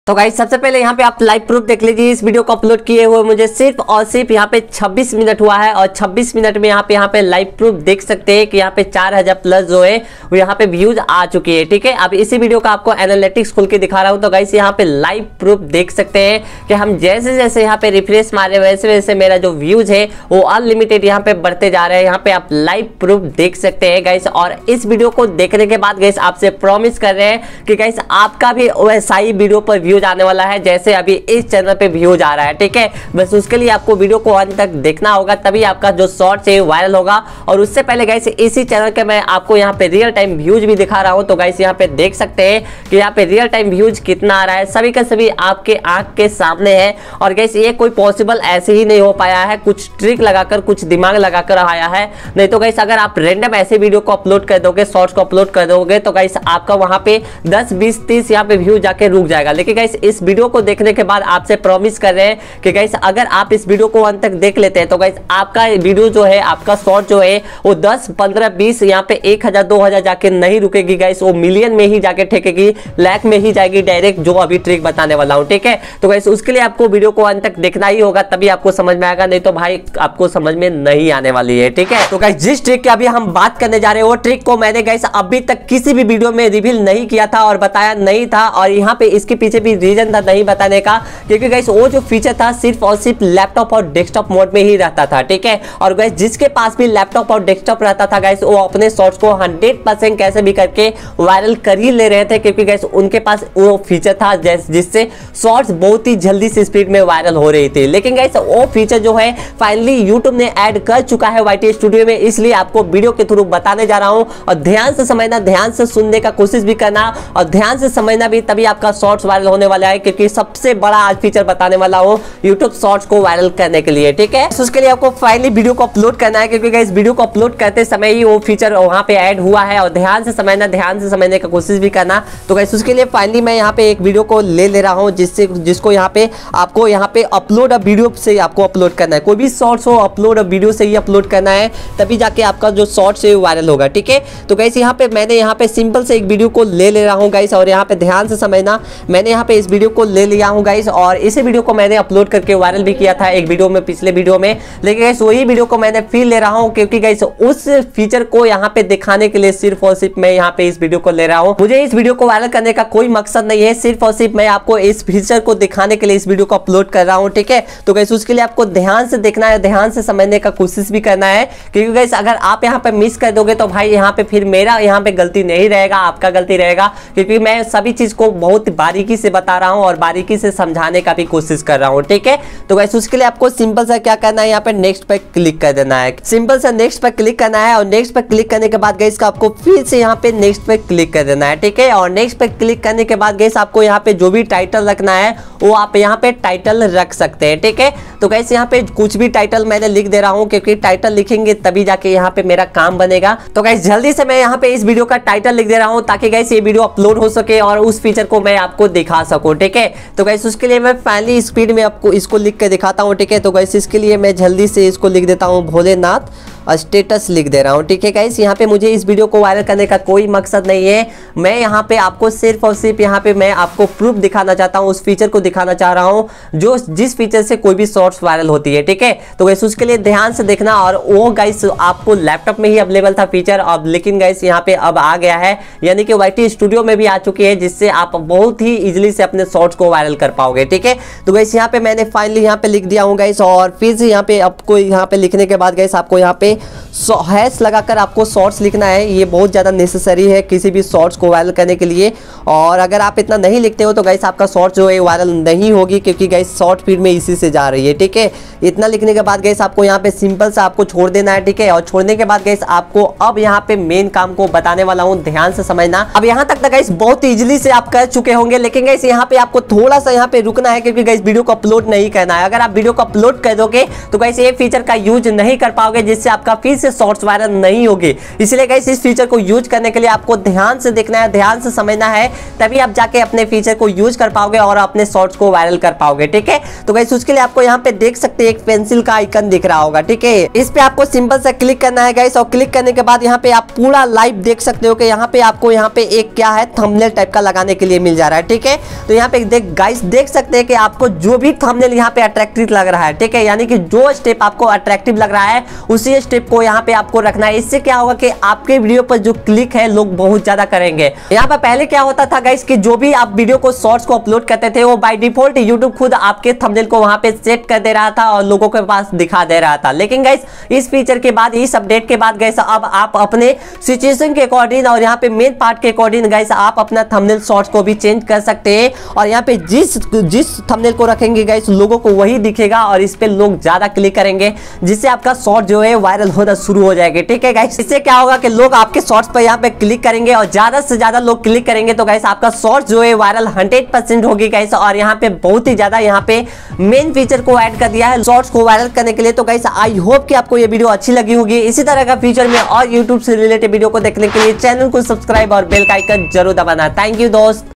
तो गाइस सबसे पहले यहाँ पे आप लाइव प्रूफ देख लीजिए। इस वीडियो को अपलोड किए हुए मुझे सिर्फ और सिर्फ यहाँ पे 26 मिनट हुआ है और 26 मिनट में यहाँ पे लाइव प्रूफ देख सकते हैं कि यहाँ पे 4000 प्लस जो है वो यहाँ पे व्यूज आ चुकी है। ठीक है, अब इसी वीडियो का आपको एनालिटिक्स खोल के दिखा रहा हूँ। तो गाइस यहाँ पे लाइव प्रूफ देख सकते हैं कि हम जैसे जैसे यहाँ पे रिफ्रेश मारे वैसे वैसे मेरा जो व्यूज है वो अनलिमिटेड यहाँ पे बढ़ते जा रहे हैं। यहाँ पे आप लाइव प्रूफ देख सकते हैं गाइस। और इस वीडियो को देखने के बाद गाइस आपसे प्रॉमिस कर रहे हैं कि गाइस आपका भी वैसा ही वीडियो पर व्यूज आने वाला है जैसे अभी इस चैनल पे व्यूज आ रहा है। ठीक है, बस उसके लिए आपको वीडियो को अंत तक देखना होगा, तभी आपका जो शॉर्ट्स है वायरल होगा। और उससे पहले गाइस इसी चैनल के मैं आपको यहाँ पे रियल टाइम व्यूज भी दिखा रहा हूँ। तो गाइस यहाँ पे देख सकते हैं कि यहाँ पे रियल टाइम व्यूज कितना आ रहा है, सभी का सभी आपके आंख के सामने है। और गाइस ये कोई पॉसिबल ऐसे ही नहीं हो पाया है, कुछ ट्रिक लगाकर कुछ दिमाग लगाकर आया है। नहीं तो गाइस अगर आप रैंडम ऐसे वीडियो को अपलोड कर दोगे, शॉर्ट्स को अपलोड कर दोगे तो गाइस आपका वहां पे 10 20 30 यहाँ पे व्यू जाके रुक जाएगा। लेकिन गाइस इस वीडियो को देखने के बाद आपसे प्रॉमिस कर रहे हैं कि गाइस अगर आप इस वीडियो को अंत तक देख लेते हैं तो गाइस आपका वीडियो जो है, आपका शॉर्ट जो है वो 10 15 20 यहाँ पे 1000 2000 जाके नहीं रुकेगी गाइस, वो मिलियन में ही जाके ठेकेगी, लाख में ही जाएगी डायरेक्ट, जो अभी ट्रिक बताने वाला हूँ। ठीक है, तो गाइस उसके लिए आपको वीडियो को अंत तक देखना ही होगा, तभी आपको समझ में आएगा, नहीं तो भाई आपको समझ में नहीं आने वाली है। ठीक है, तो गाइस जिस ट्रिक की अभी हम बात करने जा रहे हैं वो ट्रिक को मैंने गाइस अभी तक किसी भी वीडियो में रिवील नहीं किया था और बताया नहीं था। और यहाँ पे इसके पीछे भी रीजन था नहीं बताने का, क्योंकि गाइस वो जो फीचर था सिर्फ और सिर्फ लैपटॉप और डेस्कटॉप मोड में ही रहता था। ठीक है, और गाइस जिसके पास भी लैपटॉप और डेस्कटॉप रहता था गाइस वो अपने शॉर्ट्स को 100% कैसे भी करके वायरल कर ही ले रहे थे, क्योंकि गाइस उनके पास वो फीचर था जिससे शॉर्ट्स बहुत ही जल्दी से स्पीड में वायरल हो रही थी। लेकिन गाइस वो फीचर जो है फाइनली यूट्यूब ने ऐड कर चुका है YT स्टूडियो में, इसलिए आपको वीडियो के थ्रू बताने जा रहा हूं। और ध्यान से समझना, ध्यान से सुनने का कोशिश भी करना और ध्यान से समझना भी, तभी आपका शॉर्ट्स वायरल होने वाला है, क्योंकि सबसे बड़ा आज फीचर बताने वाला हूं YouTube शॉर्ट्स को वायरल करने के लिए। ठीक है, तो उसके लिए आपको फाइनली वीडियो को अपलोड करना है, क्योंकि गाइस वीडियो को अपलोड करते समय ही वो फीचर वहां पे ऐड हुआ है। और ध्यान से समझना, ध्यान से समझने का कोशिश भी करना। तो गाइस उसके लिए फाइनली मैं यहाँ पे एक वीडियो को ले रहा हूँ जिसको यहाँ पे आपको यहाँ पे अपलोड वीडियो से आपको अपलोड करना है। कोई भी शॉर्ट्स हो अपलोड वीडियो से ही अपलोड करना है, तभी जाके आपका जो शॉर्ट्स है वायरल होगा। ठीक है, तो गाइस यहाँ पे मैंने यहाँ पे सिंपल से एक वीडियो को ले रहा हूँ गाइस। और यहाँ पे ध्यान से समझना, मैंने यहाँ पे इस वीडियो को ले लिया हूँ गाइस। और इसी वीडियो को मैंने अपलोड करके वायरल भी किया था एक वीडियो में, पिछले वीडियो में। लेकिन गाइस वही वीडियो को मैंने फिर ले रहा हूँ, क्योंकि गाइस उस फीचर को यहाँ पे दिखाने के लिए सिर्फ और सिर्फ मैं यहाँ पे इस वीडियो को ले रहा हूँ। मुझे इस वीडियो को वायरल करने का कोई मकसद नहीं है, सिर्फ और सिर्फ मैं आपको इस फीचर को दिखाने के लिए इस वीडियो को अपलोड कर रहा हूँ। ठीक है, तो गाइस उसके लिए आपको ध्यान से देखना है, ध्यान से समझने का कोशिश भी करना है, क्योंकि गाइस अगर आप यहाँ पे मिस कर दोगे तो भाई यहाँ पे फिर मेरा यहाँ पे गलती नहीं रहेगा, आपका गलती रहेगा, क्योंकि मैं सभी चीज को बहुत बारीकी से बता रहा हूँ और बारीकी से समझाने का भी कोशिश कर रहा हूँ। ठीक है, तो गाइस उसके लिए आपको सिंपल सा क्या करना है, यहाँ पे नेक्स्ट पे क्लिक कर देना है, सिंपल सा नेक्स्ट पे क्लिक करना है। और नेक्स्ट पे क्लिक करने के बाद गाइस का आपको फिर से यहाँ पे नेक्स्ट पे क्लिक कर देना है। ठीक है, और नेक्स्ट पे क्लिक करने के बाद गाइस आपको यहाँ पे जो भी टाइटल रखना है वो आप यहाँ पे टाइटल रख सकते हैं। ठीक है, तो गाइस यहाँ पे कुछ भी टाइटल मैंने लिख दे रहा हूँ, क्योंकि टाइटल लिखेंगे तभी जाके यहाँ पे मेरा काम बनेगा। तो गाइस जल्दी से मैं यहाँ पे इस वीडियो का टाइटल लिख दे रहा हूँ, ताकि गाइस ये वीडियो अपलोड हो सके और उस फीचर को मैं आपको दिखा सकूं। ठीक है, तो गाइस उसके लिए मैं फाइनली स्पीड में आपको इसको लिख के दिखाता हूँ। ठीक है, तो गाइस इसके लिए मैं जल्दी से इसको लिख देता हूँ, भोलेनाथ स्टेटस लिख दे रहा हूँ। ठीक है गाइस, यहाँ पे मुझे इस वीडियो को वायरल करने का कोई मकसद नहीं है, मैं यहाँ पे आपको सिर्फ और सिर्फ यहाँ पे मैं आपको प्रूफ दिखाना चाहता हूँ, उस फीचर को दिखाना चाह रहा हूँ जिस फीचर से कोई भी शॉर्ट्स वायरल होती है। ठीक है, तो गाइस उसके लिए ध्यान से देखना। और वो गाइस आपको लैपटॉप में ही अवेलेबल था फीचर, अब लेकिन गाइस यहाँ पे अब आ गया है, यानी कि YT स्टूडियो में भी आ चुकी है, जिससे आप बहुत ही इजिली से अपने शॉर्ट्स को वायरल कर पाओगे। ठीक है, तो गाइस यहाँ पे मैंने फाइनली यहाँ पे लिख दिया हूँ गाइस। और फिर से यहाँ पे आपको यहाँ पे लिखने के बाद गाइस आपको यहाँ पे हैश लगाकर आपको शॉर्ट्स लिखना है, ये बहुत ज़्यादा नेसेसरी है किसी भी शॉर्ट्स को वायरल करने के लिए। और अगर आप इतना नहीं लिखते हो तो गाइस आपका शॉर्ट जो है वायरल नहीं होगी, क्योंकि गाइस शॉर्ट फीड में इसी से जा रही है। ठीक है, इतना लिखने के बाद गाइस आपको यहाँ पे सिंपल सा आपको छोड़ देना है। ठीक है, और छोड़ने के बाद गाइस आपको अब यहाँ पे मेन काम को बताने वाला हूँ, ध्यान से समझना। अब यहाँ तक गाइस बहुत इजीली से आप कर चुके होंगे, लेकिन गाइस यहाँ पे आपको थोड़ा सा यहाँ पे रुकना है, क्योंकि गाइस वीडियो को अपलोड नहीं करना है। अगर आप वीडियो को अपलोड कर दोगे तो गाइस ये फीचर का यूज नहीं कर पाओगे, जिससे आपका फिर से शॉर्ट्स वायरल नहीं होगी। इसलिए गाइस इस फीचर को यूज करने के लिए आपको ध्यान से देखना है, ध्यान से समझना है, तभी आप जाके अपने फीचर को यूज कर पाओगे और अपने शॉर्ट्स को वायरल कर पाओगे। ठीक है, तो गाइस उसके लिए आपको यहाँ पे देख सकते सकते हैं एक पेंसिल का आइकन दिख रहा होगा, ठीक है। इस पे आपको सिंपल से क्लिक करना है गाइस, और क्लिक करने के बाद यहाँ पे आप पूरा लाइव देख सकते हो कि यहाँ पे आपको यहाँ पे एक क्या है थंबनेल टाइप का लगाने के लिए मिल जा रहा है, ठीक है। तो यहाँ पे गाइस देख सकते हैं कि आपको जो भी थंबनेल यहाँ पे अट्रैक्टिव लग रहा है, ठीक है, यानी कि जो स्टेप आपको अट्रैक्टिव लग रहा है उसी स्टेप को यहाँ पे आपको रखना है। इससे क्या होगा कि आपके वीडियो पर जो क्लिक है लोग बहुत ज्यादा करेंगे। यहाँ पर पहले क्या होता था गाइस कि जो भी आप वीडियो को शॉर्ट्स को अपलोड करते थे वो बाय डिफॉल्ट यूट्यूब खुद आपके थंबनेल को वहां पे सेट कर दे रहा था और लोगों के पास दिखा दे रहा था। लेकिन गाइस इस फीचर के बाद, इस अपडेट के बाद गाइस अब आप अपने सिचुएशन के अकॉर्डिंग और यहाँ पे मेन पार्ट के अकॉर्डिंग गाइस आप अपना थंबनेल शॉर्ट्स को भी चेंज कर सकते हैं। और यहाँ पे जिस थंबनेल को रखेंगे गाइस लोगों को वही दिखेगा और इस पे लोग ज्यादा क्लिक करेंगे, जिससे आपका शॉर्ट जो है वायरल होना शुरू हो जाएगा, ठीक है गाइस। इससे क्या होगा कि लोग आपके शॉर्ट्स पर यहाँ पे क्लिक करेंगे और ज्यादा से ज्यादा लोग क्लिक करेंगे तो गाइस आपका शॉर्ट जो है वायरल 100% होगी गाइस। और यहाँ पे बहुत ही ज्यादा यहाँ पे मेन फीचर को ऐड कर दिया है शॉर्ट्स को वायरल करने के लिए। तो गाइस आई होप कि आपको ये वीडियो अच्छी लगी होगी। इसी तरह का फीचर में और यूट्यूब से रिलेटेड वीडियो को देखने के लिए चैनल को सब्सक्राइब और बेल का आइकन जरूर दबाना। थैंक यू दोस्त।